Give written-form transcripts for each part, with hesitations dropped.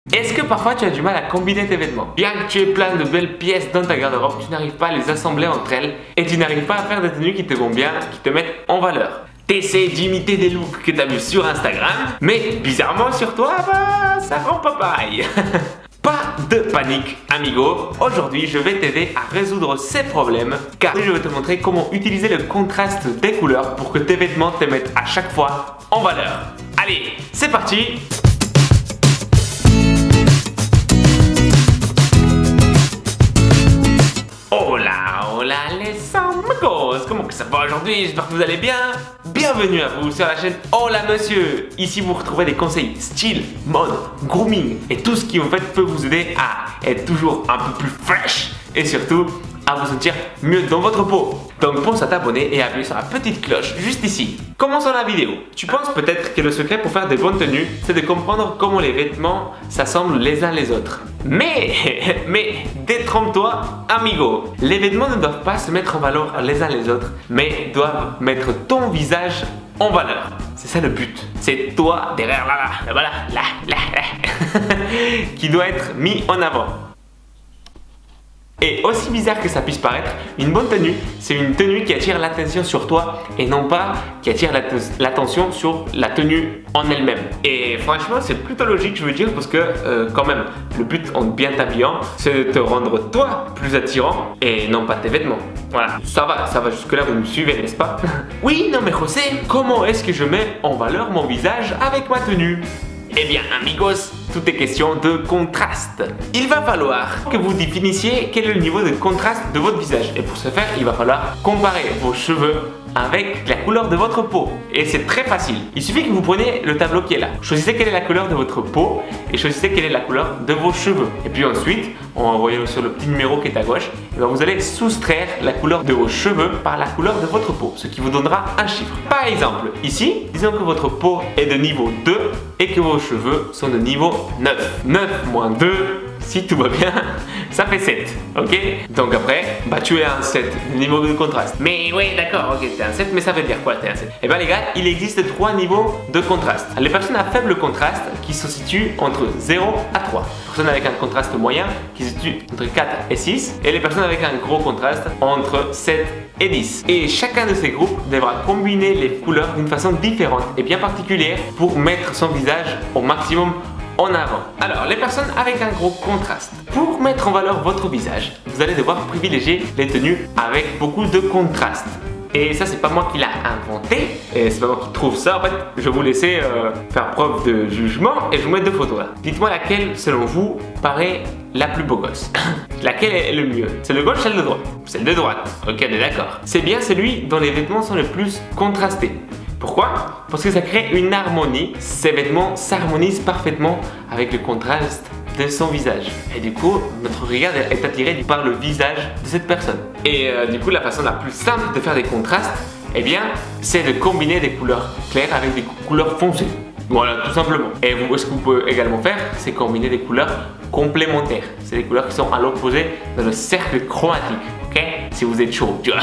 Est-ce que parfois tu as du mal à combiner tes vêtements? Bien que tu aies plein de belles pièces dans ta garde-robe, tu n'arrives pas à les assembler entre elles et tu n'arrives pas à faire des tenues qui te vont bien, qui te mettent en valeur. T'essaies d'imiter des looks que t'as vus sur Instagram, mais bizarrement sur toi, bah, ça rend pas pareil. Pas de panique, amigo. Aujourd'hui, je vais t'aider à résoudre ces problèmes car je vais te montrer comment utiliser le contraste des couleurs pour que tes vêtements te mettent à chaque fois en valeur. Allez, c'est parti! Hola les amigos, comment que ça va aujourd'hui? J'espère que vous allez bien. Bienvenue à vous sur la chaîne Hola Monsieur. Ici vous retrouvez des conseils style, mode, grooming et tout ce qui en fait peut vous aider à être toujours un peu plus fresh et surtout à vous sentir mieux dans votre peau. Donc pense à t'abonner et à appuyer sur la petite cloche juste ici. Commençons la vidéo. Tu penses peut-être que le secret pour faire des bonnes tenues, c'est de comprendre comment les vêtements s'assemblent les uns les autres. Mais détrompe-toi, amigo. Les vêtements ne doivent pas se mettre en valeur les uns les autres, mais doivent mettre ton visage en valeur. C'est ça le but. C'est toi derrière là, qui doit être mis en avant. Et aussi bizarre que ça puisse paraître, une bonne tenue, c'est une tenue qui attire l'attention sur toi et non pas qui attire l'attention sur la tenue en elle-même. Et franchement, c'est plutôt logique, je veux dire, parce que quand même, le but en bien t'habillant, c'est de te rendre toi plus attirant et non pas tes vêtements. Voilà, ça va jusque-là, vous me suivez, n'est-ce pas? Oui, non mais José, comment est-ce que je mets en valeur mon visage avec ma tenue? Eh bien, amigos, tout est question de contraste. Il va falloir que vous définissiez quel est le niveau de contraste de votre visage. Et pour ce faire, il va falloir comparer vos cheveux avec la couleur de votre peau. Et c'est très facile. Il suffit que vous preniez le tableau qui est là. Choisissez quelle est la couleur de votre peau et choisissez quelle est la couleur de vos cheveux. Et puis ensuite, en voyant sur le petit numéro qui est à gauche, vous allez soustraire la couleur de vos cheveux par la couleur de votre peau, ce qui vous donnera un chiffre. Par exemple, ici, disons que votre peau est de niveau 2 et que vos cheveux sont de niveau 9. 9 moins 2, si tout va bien, ça fait 7, ok? Donc après, bah tu es un 7, niveau de contraste. Mais oui, d'accord, ok, t'es un 7, mais ça veut dire quoi t'es un 7? Eh bien les gars, il existe 3 niveaux de contraste. Les personnes à faible contraste qui se situent entre 0 à 3. Les personnes avec un contraste moyen qui se situent entre 4 et 6. Et les personnes avec un gros contraste entre 7 et 10. Et chacun de ces groupes devra combiner les couleurs d'une façon différente et bien particulière pour mettre son visage au maximum en avant. Alors, les personnes avec un gros contraste. Pour mettre en valeur votre visage, vous allez devoir privilégier les tenues avec beaucoup de contraste. Et ça, c'est pas moi qui l'a inventé, et c'est pas moi qui trouve ça. En fait, je vais vous laisser faire preuve de jugement et je vous mets 2 photos là. Dites-moi laquelle, selon vous, paraît la plus beau gosse. Laquelle est le mieux? C'est le gauche, celle de droite? Celle de droite. Ok, on est d'accord. C'est bien celui dont les vêtements sont le plus contrastés. Pourquoi? Parce que ça crée une harmonie. Ces vêtements s'harmonisent parfaitement avec le contraste de son visage. Et du coup, notre regard est attiré par le visage de cette personne. Et du coup, la façon la plus simple de faire des contrastes, eh bien, c'est de combiner des couleurs claires avec des couleurs foncées. Voilà, tout simplement. Et ce que vous pouvez également faire, c'est combiner des couleurs complémentaires. C'est des couleurs qui sont à l'opposé dans le cercle chromatique. Ok? Si vous êtes chaud, tu vois.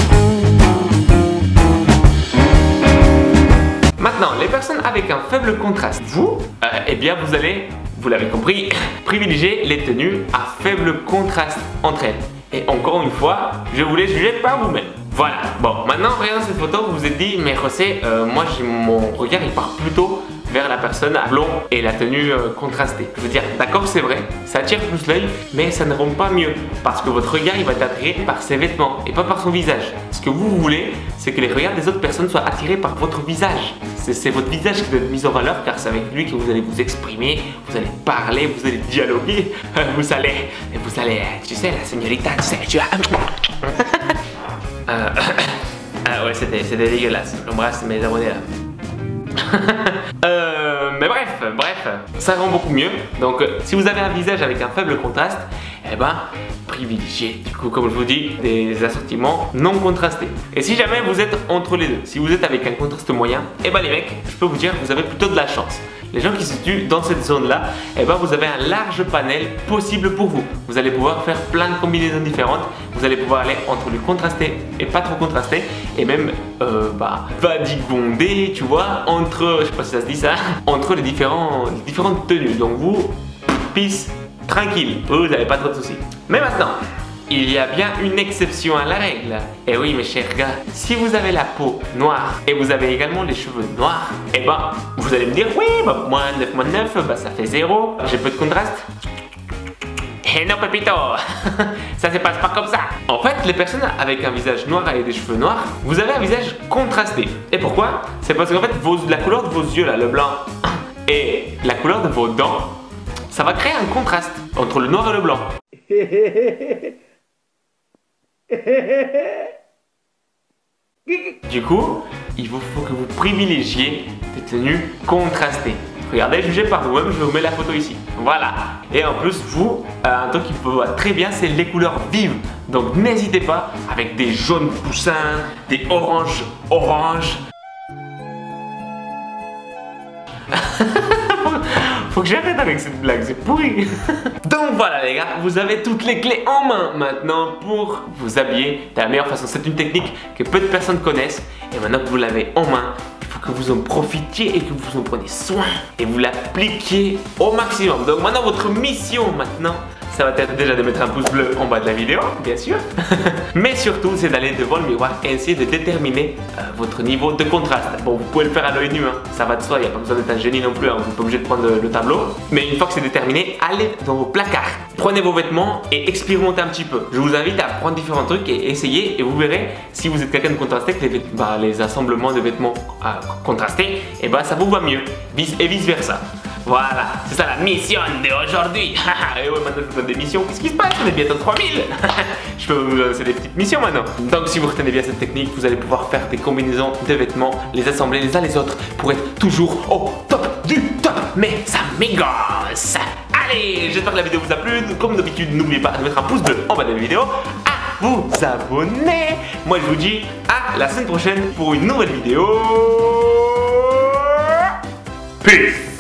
Maintenant, les personnes avec un faible contraste, eh bien vous allez, vous l'avez compris, privilégier les tenues à faible contraste entre elles. Et encore une fois, je vous laisse juger par vous-même. Voilà, bon, maintenant en regardant cette photo, vous vous êtes dit, mais José, moi mon regard il part plutôt vers la personne à blond et la tenue contrastée. Je veux dire, d'accord, c'est vrai, ça attire plus l'œil, mais ça ne rend pas mieux parce que votre regard il va être attiré par ses vêtements et pas par son visage. Ce que vous voulez, c'est que les regards des autres personnes soient attirés par votre visage. C'est votre visage qui doit être mis en valeur car c'est avec lui que vous allez vous exprimer, vous allez parler, vous allez dialoguer, vous allez, tu sais, la señorita, tu sais, tu vois. Ouais, c'était dégueulasse. J'embrasse mes abonnés là. Mais bref, ça rend beaucoup mieux. Donc, si vous avez un visage avec un faible contraste, eh ben, privilégiez, du coup, comme je vous dis, des assortiments non contrastés. Et si jamais vous êtes entre les deux, si vous êtes avec un contraste moyen, eh ben les mecs, je peux vous dire que vous avez plutôt de la chance. Les gens qui se situent dans cette zone-là, eh ben vous avez un large panel possible pour vous. Vous allez pouvoir faire plein de combinaisons différentes. Vous allez pouvoir aller entre le contrasté et pas trop contrasté. Et même, vadigonder, tu vois, entre, je sais pas si ça se dit ça, entre les différentes tenues. Donc vous, peace, tranquille, vous n'avez pas trop de soucis. Mais maintenant, il y a bien une exception à la règle. Et oui mes chers gars, si vous avez la peau noire et vous avez également les cheveux noirs, et ben vous allez me dire oui, bah, moi 9 moins 9, bah, ça fait 0, j'ai peu de contraste. Et non Pépito, ça se passe pas comme ça. En fait, les personnes avec un visage noir et des cheveux noirs, vous avez un visage contrasté. Et pourquoi? C'est parce qu'en fait, la couleur de vos yeux là, le blanc, et la couleur de vos dents, ça va créer un contraste entre le noir et le blanc. Du coup, il faut que vous privilégiez des tenues contrastées. Regardez, jugez par vous-même, je vous mets la photo ici. Voilà. Et en plus, vous, un truc qui vous va très bien, c'est les couleurs vives. Donc n'hésitez pas avec des jaunes poussins, des oranges. Faut que j'arrête avec cette blague, c'est pourri. Donc voilà les gars, vous avez toutes les clés en main maintenant pour vous habiller de la meilleure façon. C'est une technique que peu de personnes connaissent. Et maintenant que vous l'avez en main, il faut que vous en profitiez et que vous en preniez soin. Et vous l'appliquiez au maximum. Donc maintenant votre mission maintenant, ça va être déjà de mettre un pouce bleu en bas de la vidéo, bien sûr. Mais surtout, c'est d'aller devant le miroir et essayer de déterminer votre niveau de contraste. Bon, vous pouvez le faire à l'œil nu, hein. Ça va de soi, il n'y a pas besoin d'être un génie non plus, hein. Vous n'êtes pas obligé de prendre le tableau. Mais une fois que c'est déterminé, allez dans vos placards. Prenez vos vêtements et expérimentez un petit peu. Je vous invite à prendre différents trucs et essayer et vous verrez si vous êtes quelqu'un de contrasté que les assemblements de vêtements contrastés, et ça vous va mieux. Et vice versa. Voilà, c'est ça la mission d'aujourd'hui. Et ouais, maintenant je vous donne des missions. Qu'est-ce qui se passe? On est bientôt 3000. Je peux vous lancer des petites missions maintenant. Donc si vous retenez bien cette technique, vous allez pouvoir faire des combinaisons de vêtements, les assembler les uns les autres pour être toujours au top du top, mes amigos. Allez, j'espère que la vidéo vous a plu. Comme d'habitude, n'oubliez pas de mettre un pouce bleu en bas de la vidéo, à vous abonner. Moi je vous dis à la semaine prochaine pour une nouvelle vidéo. Peace.